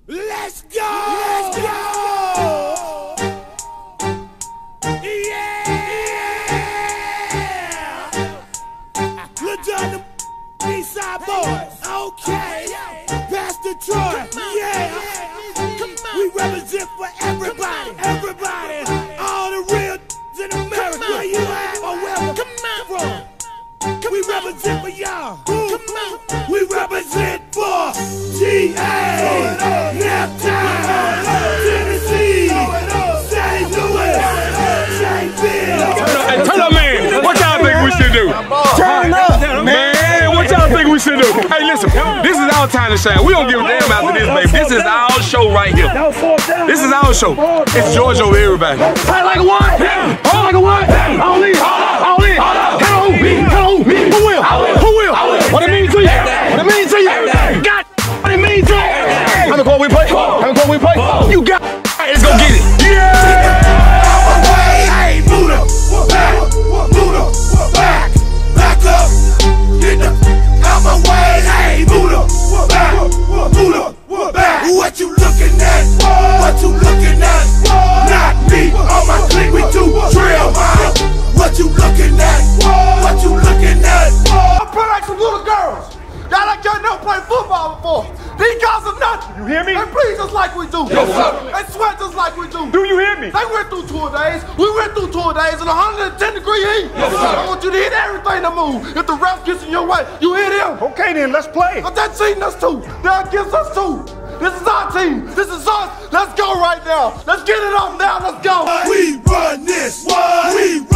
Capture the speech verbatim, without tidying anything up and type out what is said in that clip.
Let's go! Let's go! Yeah! Look down the Eastside Boys. Okay. Pastor Troy. Yeah. We represent for everybody. Everybody. All the real in America. Where you at or wherever from. We represent for y'all. We represent for G A, Naptown, Tennessee, Saint Louis, Saint Phil. Hey, turn up, man. What y'all think we should do? Turn up, man. What y'all think we should do? Hey, listen. This is our time to shine. We don't give a damn after this, baby. This is our show right here. This is our show. It's George over everybody. Play like a what? Play like a what? All in. All in. Hello, me. Hello, me. Who will? Who will? What it mean to you? What it mean to you? God, what it mean to you? How many chord we play? How many chord we play? You got. Let's go get it. Yeah! Hey, Buddha, back, Buddha, back, back up, get the out my way. Hey, Buddha, back, Buddha, back. What you looking at? What you looking at? Not me, on my clique we do drill. What you looking at? What you looking at? I play like some little girls. Y'all like y'all never played football before. These guys are nothing. You hear me? They breathe just like we do. Yes, sir. They sweat just like we do. Do you hear me? They went through tour days. We went through tour days in one hundred ten degree heat. Yes, sir. I want you to hit everything to move. If the ref gets in your way, you hit him. Okay, then, let's play. But that's cheating us too. They're against us too. This is our team. This is us. Let's go right now. Let's get it up now. Let's go. We run this. What? We run